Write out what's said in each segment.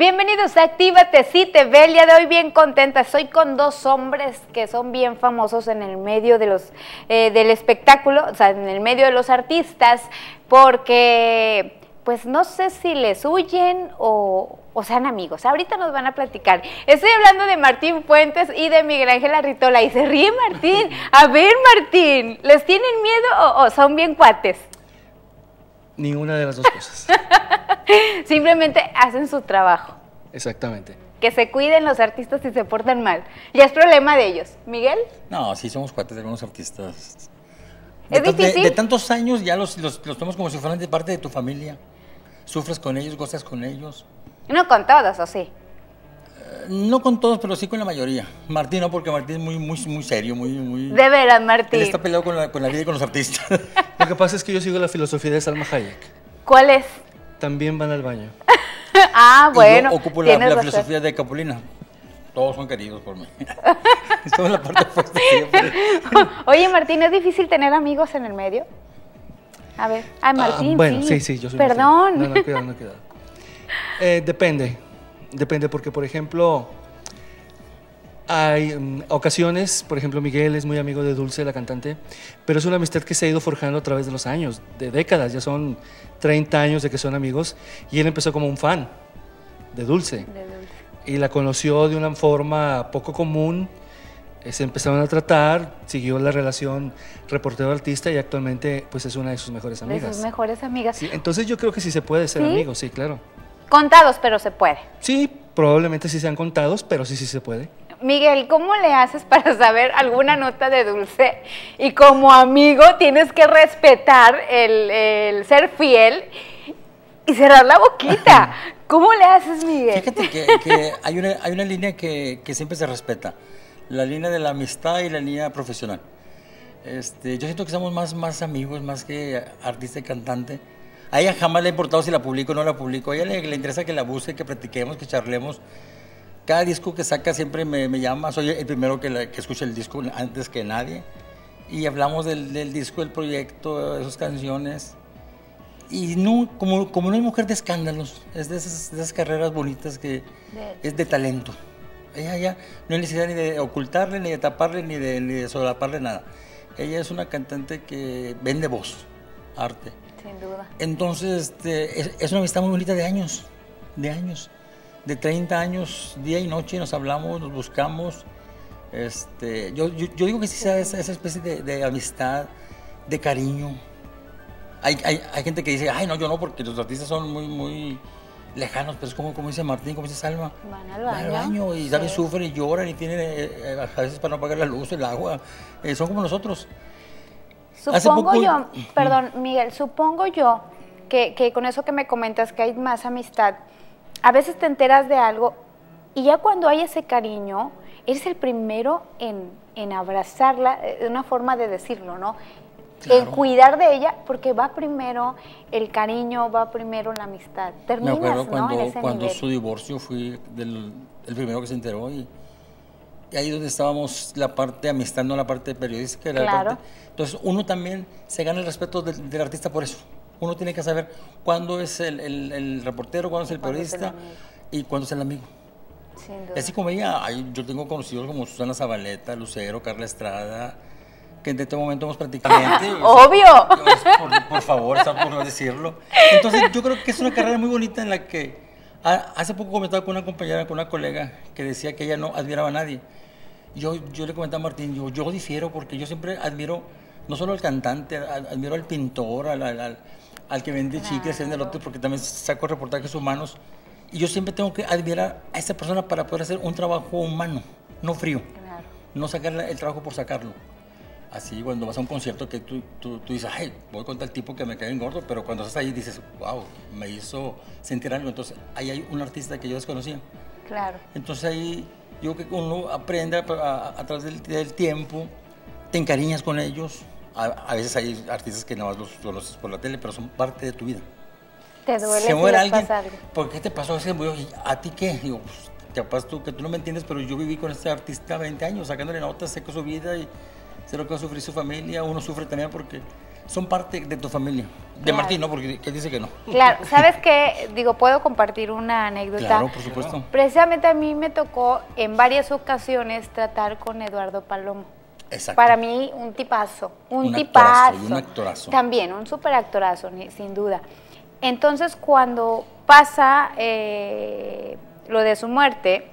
Bienvenidos a Actívate, sí te ve. El día de hoy bien contenta. Estoy con dos hombres que son bien famosos en el medio de los, del espectáculo, o sea, en el medio de los artistas, porque pues no sé si les huyen o sean amigos. Ahorita nos van a platicar. Estoy hablando de Martín Fuentes y de Miguel Ángel Arritola. Y se ríe Martín. A ver, Martín, ¿les tienen miedo o son bien cuates? Ninguna de las dos cosas. Simplemente hacen su trabajo. Exactamente. Que se cuiden los artistas si se portan mal. Ya es problema de ellos. ¿Miguel? No, sí somos cuates de algunos artistas. ¿Es difícil? De tantos años ya los tomamos como si fueran de parte de tu familia. Sufres con ellos, gozas con ellos. No con todos, ¿o sí? No con todos, pero sí con la mayoría. Martín no, porque Martín es muy serio, muy... De veras, Martín. Él está peleado con la vida y con los artistas. Lo que pasa es que yo sigo la filosofía de Salma Hayek. ¿Cuál es? También van al baño. Ah, bueno. Y yo ocupo la filosofía de Capulina. Todos son queridos por mí. Estamos en la parte opuesta siempre. Oye, Martín, ¿es difícil tener amigos en el medio? A ver. Ay, Martín, bueno, sí, yo soy Perdón. No, cuidado. Depende porque, por ejemplo, hay ocasiones, por ejemplo, Miguel es muy amigo de Dulce, la cantante, pero es una amistad que se ha ido forjando a través de los años, de décadas, ya son 30 años de que son amigos, y él empezó como un fan de Dulce. Y la conoció de una forma poco común, se empezaron a tratar, siguió la relación reportero-artista y actualmente pues es una de sus mejores amigas. De sus mejores amigas. Sí, entonces yo creo que sí se puede ser amigos, sí, claro. Contados, pero se puede. Sí, probablemente sí sean contados, pero sí se puede. Miguel, ¿cómo le haces para saber alguna nota de Dulce? Y como amigo tienes que respetar el ser fiel y cerrar la boquita. ¿Cómo le haces, Miguel? Fíjate que hay una línea que siempre se respeta. La línea de la amistad y la línea profesional. Yo siento que somos más amigos, más que artista y cantante. A ella jamás le ha importado si la publico o no la publico. A ella le interesa que la busque, que platiquemos, que charlemos. Cada disco que saca siempre me llama. Soy el primero que escucha el disco antes que nadie. Y hablamos del disco, del proyecto, de sus canciones. Y no, como no es mujer de escándalos, es de esas carreras bonitas que es de talento. Ella ya no hay necesidad ni de ocultarle, ni de taparle, ni de solaparle nada. Ella es una cantante que vende voz, arte. Sin duda. Entonces, es una amistad muy bonita de años. De 30 años, día y noche nos hablamos, nos buscamos. Yo digo que sí sea esa especie de amistad, de cariño. Hay gente que dice, ay, no, yo no, porque los artistas son muy lejanos, pero es como dice Martín, como dice Salma. Van al baño y ¿sabes? Sufren y lloran y tienen a veces para no pagar la luz, el agua. Son como nosotros. Perdón, Miguel, supongo yo que con eso que me comentas que hay más amistad, a veces te enteras de algo y ya cuando hay ese cariño, eres el primero en abrazarla, una forma de decirlo, ¿no? Claro. En cuidar de ella, porque va primero el cariño, va primero la amistad. Terminas, me acuerdo cuando nivel. Su divorcio fui el primero que se enteró y ahí donde estábamos la parte de amistad, no la parte periodística. Claro. Entonces uno también se gana el respeto del artista por eso. Uno tiene que saber cuándo es el reportero, cuándo es el periodista y cuándo es el amigo. Sin duda. Así como ella, yo tengo conocidos como Susana Zabaleta, Lucero, Carla Estrada, que en este momento hemos prácticamente... ¡Obvio! Por favor, está por no decirlo. Entonces yo creo que es una carrera muy bonita en la que... Hace poco comentaba con una compañera, con una colega, que decía que ella no admiraba a nadie. Yo le comentaba a Martín, yo difiero porque yo siempre admiro, no solo al cantante, admiro al pintor, al que vende chicles, vende lotes, porque también saco reportajes humanos. Y yo siempre tengo que admirar a esa persona para poder hacer un trabajo humano, no frío. Claro. No sacar el trabajo por sacarlo. Así cuando vas a un concierto que tú dices, ay, voy con tal tipo que me cae en gordo, pero cuando estás ahí dices, wow, me hizo sentir algo. Entonces ahí hay un artista que yo desconocía. Claro. Entonces ahí yo creo que uno aprende a través del tiempo, te encariñas con ellos. A veces hay artistas que nada más los conoces por la tele, pero son parte de tu vida. Te duele se muere si alguien, pasa algo. ¿Por qué te pasó ese murió? ¿A ti qué? Digo, pues, capaz tú, que tú no me entiendes, pero yo viví con este artista 20 años, sacándole notas, sé que su vida y sé lo que va a sufrir su familia. Uno sufre también porque son parte de tu familia. De Claro. Martín, ¿no? Porque él dice que no. Claro, ¿sabes qué? Digo, puedo compartir una anécdota. Claro, por supuesto. Precisamente a mí me tocó en varias ocasiones tratar con Eduardo Palomo. Exacto. Para mí, un tipazo, Un tipazo. actorazo, y un actorazo. También, un súper actorazo, sin duda. Entonces, cuando pasa lo de su muerte,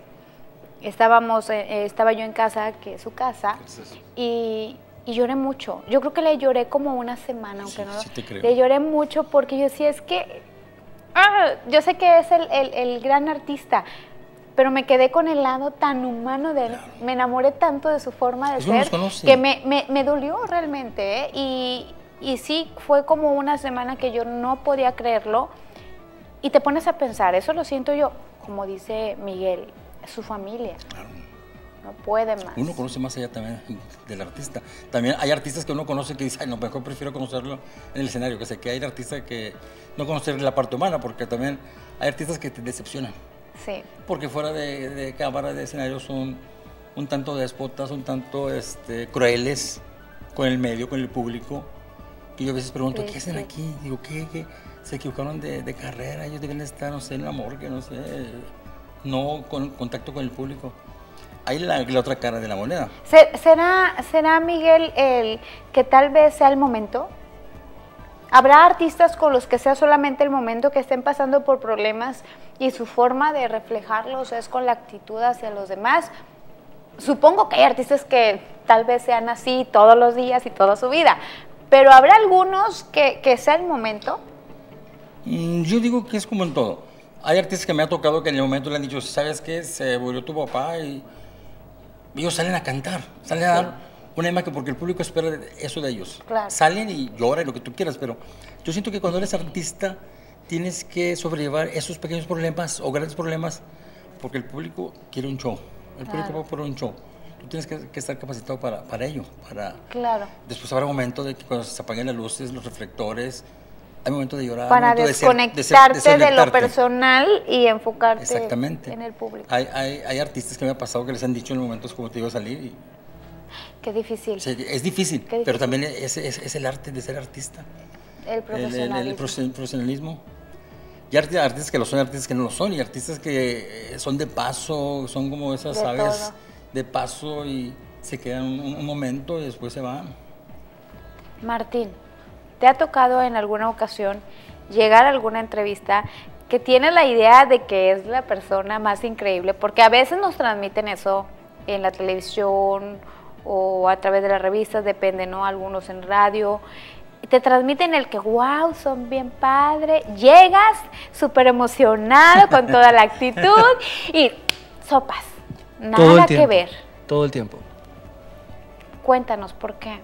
estaba yo en casa, que es su casa, y lloré mucho. Yo creo que le lloré como una semana, aunque Sí, no. sí te creo. Le lloré mucho porque yo decía, es que yo sé que es el gran artista, pero me quedé con el lado tan humano de él. Claro. Me enamoré tanto de su forma de Eso nos ser conoce. que me dolió realmente, ¿eh? Y sí, fue como una semana que yo no podía creerlo. Y te pones a pensar, eso lo siento yo, como dice Miguel, es su familia. Claro. No puede más. Uno conoce más allá también del artista. También hay artistas que uno conoce que dice, ay, no, mejor prefiero conocerlo en el escenario. Que sé que hay artistas que no conocer la parte humana, porque también hay artistas que te decepcionan. Sí. Porque fuera de cámara, de escenario, son un tanto déspotas, un tanto crueles con el medio, con el público. Y yo a veces pregunto, Sí, ¿qué hacen sí. aquí? Digo, ¿qué? Se equivocaron de carrera, ellos deben estar, no sé, en la morgue, no sé, no con contacto con el público. Hay la otra cara de la moneda. ¿Será, Miguel, el que tal vez sea el momento? ¿Habrá artistas con los que sea solamente el momento, que estén pasando por problemas y su forma de reflejarlos es con la actitud hacia los demás? Supongo que hay artistas que tal vez sean así todos los días y toda su vida, pero ¿habrá algunos que sea el momento? Yo digo que es como en todo. Hay artistas que me ha tocado que en el momento le han dicho, ¿sabes qué? Se murió tu papá y ellos salen a cantar, salen a dar una imagen porque el público espera eso de ellos. Claro. Salen y lloran lo que tú quieras, pero yo siento que cuando eres artista tienes que sobrellevar esos pequeños problemas o grandes problemas porque el público quiere un show. El público va por un show. Tú tienes que estar capacitado para ello. Claro. Después habrá un momento de que cuando se apaguen las luces, los reflectores, hay momento de llorar. Para momento desconectarte de lo desconectarte. personal y enfocarte Exactamente. en el público. Hay artistas que me ha pasado que les han dicho en momentos como te digo salir. Y, Qué difícil. o sea, es difícil, Qué difícil. pero también es el arte de ser artista. El profesionalismo. El profesionalismo. Y artistas que lo son, artistas que no lo son, y artistas que son de paso, son como esas De aves todo. de paso y se quedan un momento y después se van. Martín, ¿te ha tocado en alguna ocasión llegar a alguna entrevista que tienes la idea de que es la persona más increíble? Porque a veces nos transmiten eso en la televisión o a través de las revistas, depende, ¿no? Algunos en radio. Te transmiten el que, wow, son bien padre. Llegas súper emocionado, con toda la actitud y sopas. Todo el Nada tiempo, que ver. Todo el tiempo. Cuéntanos por qué.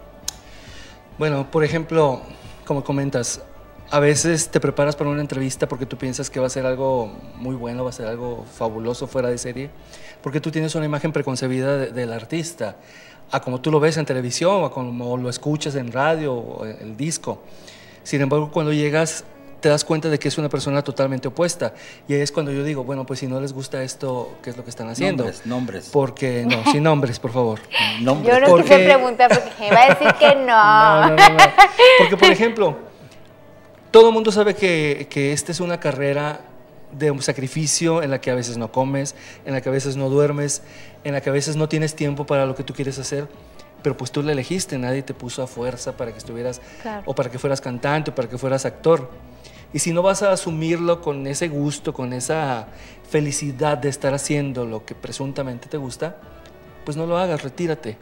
Bueno, por ejemplo, como comentas, a veces te preparas para una entrevista porque tú piensas que va a ser algo muy bueno, va a ser algo fabuloso, fuera de serie, porque tú tienes una imagen preconcebida del artista, a como tú lo ves en televisión, o como lo escuchas en radio o en el disco. Sin embargo, cuando llegas, te das cuenta de que es una persona totalmente opuesta. Y ahí es cuando yo digo, bueno, pues si no les gusta esto, ¿qué es lo que están haciendo? Nombres. Porque, no, sin nombres, por favor. Nombres. Yo no Porque- quise preguntar porque va a decir que no. No. Porque, por ejemplo, todo el mundo sabe que esta es una carrera de un sacrificio en la que a veces no comes, en la que a veces no duermes, en la que a veces no tienes tiempo para lo que tú quieres hacer, pero pues tú la elegiste, nadie te puso a fuerza para que estuvieras, Claro. o para que fueras cantante, o para que fueras actor. Y si no vas a asumirlo con ese gusto, con esa felicidad de estar haciendo lo que presuntamente te gusta, pues no lo hagas, retírate.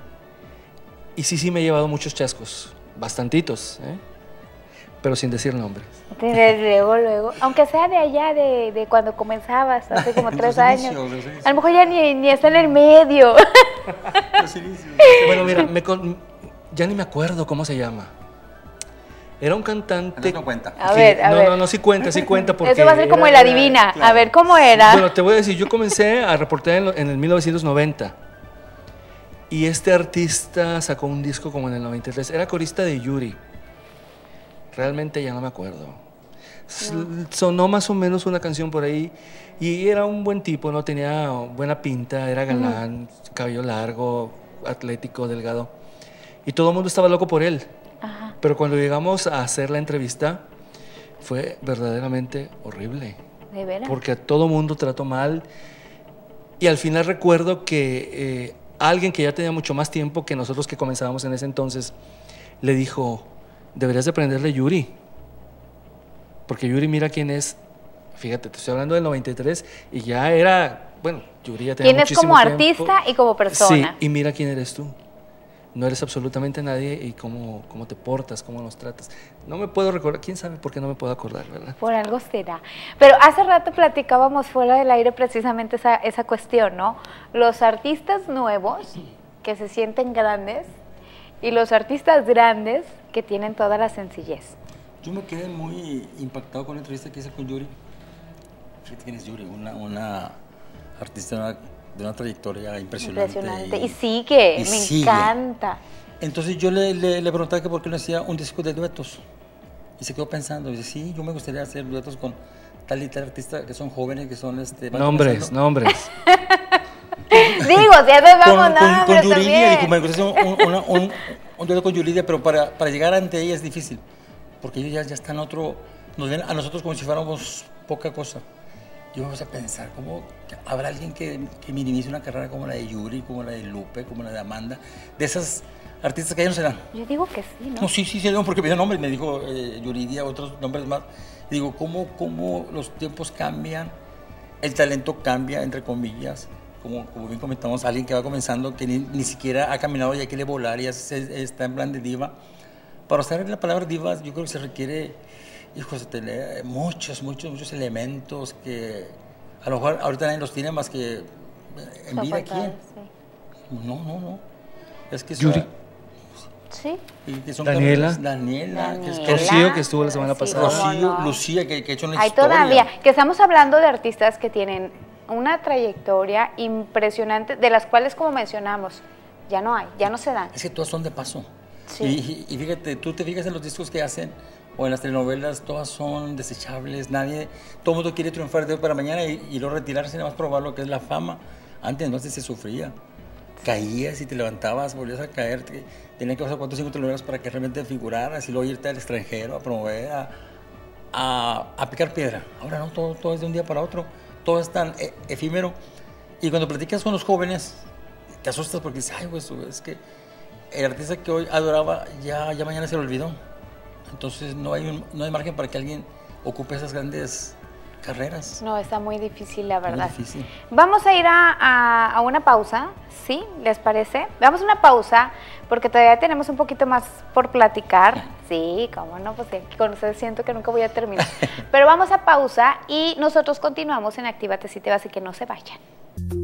Y sí me he llevado muchos chascos, bastantitos, ¿eh? Pero sin decir nombres. Luego, aunque sea de allá, de cuando comenzabas, hace como 3 Los años. inicios, los inicios. A lo mejor ya ni está en el medio. Los inicios. Bueno, mira, ya ni me acuerdo cómo se llama. Era un cantante... No cuenta. A ver, a ver. No, sí cuenta porque... Eso va a ser como el adivina. claro. A ver, ¿cómo era? Bueno, te voy a decir, yo comencé a reportear en el 1990 y este artista sacó un disco como en el 93. Era corista de Yuri. Realmente ya no me acuerdo. Sonó más o menos una canción por ahí y era un buen tipo, ¿no? Tenía buena pinta, era galán, cabello largo, atlético, delgado. Y todo el mundo estaba loco por él. Ajá. pero cuando llegamos a hacer la entrevista fue verdaderamente horrible. ¿De veras? Porque a todo mundo trató mal. Y al final recuerdo que alguien que ya tenía mucho más tiempo que nosotros que comenzábamos en ese entonces, le dijo, deberías de aprenderle Yuri. Porque Yuri mira quién es. Fíjate, te estoy hablando del 93 y ya era, bueno, Yuri ya tenía ¿Quién es muchísimo como tiempo. artista y como persona? Sí, y mira quién eres tú. No eres absolutamente nadie y cómo te portas, cómo nos tratas. No me puedo recordar, quién sabe por qué no me puedo acordar, ¿verdad? Por algo será. Pero hace rato platicábamos fuera del aire precisamente esa cuestión, ¿no? Los artistas nuevos que se sienten grandes y los artistas grandes que tienen toda la sencillez. Yo me quedé muy impactado con la entrevista que hice con Yuri. Fíjate quién es Yuri, una artista de una trayectoria impresionante. Impresionante. Y sigue, me sigue. encanta. Entonces yo le preguntaba que por qué no hacía un disco de duetos. Y se quedó pensando, y dice, sí, yo me gustaría hacer duetos con tal y tal artista que son jóvenes, que son... van Nombres. Digo, si hace vamos nombres con Yuridia, también. dijo, me gustaría hacer un dueto con Yuridia, pero para llegar ante ella es difícil. Porque ellos ya están nos ven a nosotros como si fuéramos poca cosa. Yo me puse a pensar, ¿cómo habrá alguien que minimice una carrera como la de Yuri, como la de Lupe, como la de Amanda? De esas artistas que ya no se dan. Yo digo que sí, ¿no? No, sí, porque me dio nombres, me dijo Yuridia, otros nombres más. Y digo, ¿cómo los tiempos cambian? El talento cambia, entre comillas. Como bien comentamos, alguien que va comenzando, que ni siquiera ha caminado, ya quiere volar, ya está en plan de diva. Para usar la palabra diva, yo creo que se requiere, hijos, muchos elementos que a lo mejor ahorita nadie los tiene más que en vida. ¿Quién? Sí. No. Es que Yuri. Sí. Que son Daniela. Rocío, que estuvo la semana pasada. Rocío, Lucía, que ha hecho una Hay historia. todavía, que estamos hablando de artistas que tienen una trayectoria impresionante, de las cuales, como mencionamos, ya no se dan. Es que todas son de paso. Sí. Y fíjate, tú te fijas en los discos que hacen o en las telenovelas, todas son desechables, todo el mundo quiere triunfar de hoy para mañana y luego retirarse, nada más probar lo que es la fama. Antes no se sufría. Caías y te levantabas, volvías a caer, tenías que pasar 4 o 5 telenovelas para que realmente figuraras y luego irte al extranjero a promover, a picar piedra. Ahora no, todo es de un día para otro, todo es tan efímero. Y cuando platicas con los jóvenes, te asustas porque dices, ay, pues es que el artista que hoy adoraba ya mañana se lo olvidó. Entonces no hay margen para que alguien ocupe esas grandes carreras. No, está muy difícil, la verdad. Muy difícil. Vamos a ir a una pausa, ¿sí? ¿Les parece? Vamos a una pausa porque todavía tenemos un poquito más por platicar. Sí, cómo no, pues con ustedes siento que nunca voy a terminar. Pero vamos a pausa y nosotros continuamos en Actívate Si Te Vas, y que no se vayan.